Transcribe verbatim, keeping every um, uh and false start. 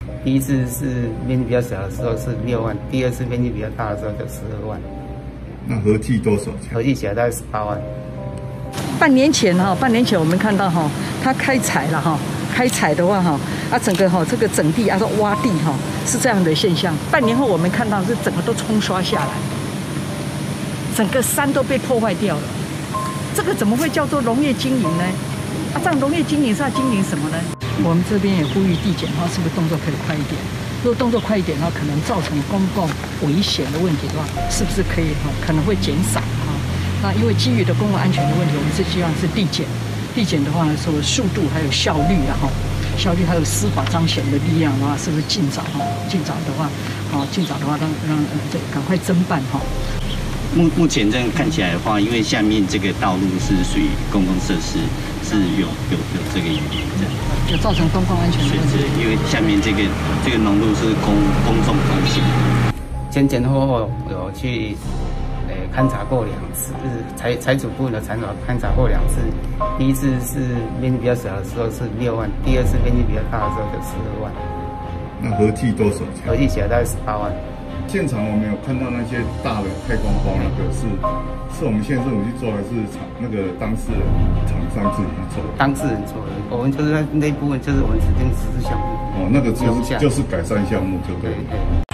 第一次是面积比较小的时候是六万，第二次面积比较大的时候就十二万。 那合计多少钱？ 合计起来大概十八万。 半年前哈，半年前我们看到哈，他开采了哈，开采的话哈，啊整个哈这个整地啊都挖地哈，是这样的现象。半年后我们看到是整个都冲刷下来，整个山都被破坏掉了。这个怎么会叫做农业经营呢？啊，这样农业经营是要经营什么呢？我们这边也呼吁地检的话，是不是动作可以快一点？如果动作快一点的话，可能造成公共危险的问题的话，是不是可以哈可能会减少哈？那因为基于的公共安全的问题，我们是希望是地检，地检的话呢，说速度还有效率啊哈，效率还有司法彰显的力量的话，是不是尽早哈？尽早的话，啊，尽早的话让让这赶快侦办哈。 目目前这样看起来的话，因为下面这个道路是属于公共设施，是有有有这个原因的， 有造成公共安全的问题。 因为下面这个这个农路是公公众通行， 前前后后有去呃勘察过两次，就是财财主部的参考勘察过两次。第一次是面积比较小的时候是六万，第二次面积比较大的时候就十二万。 那合计多少钱？ 合计起来大概十八万。 现场我们有看到那些大的太空包，那个是是我们县政府去做，还是厂那个当事人厂商自己去做？ 当事人做的，我们就是那那部分就是我们指定实施项目。 哦，那个就是就是改善项目，就对了。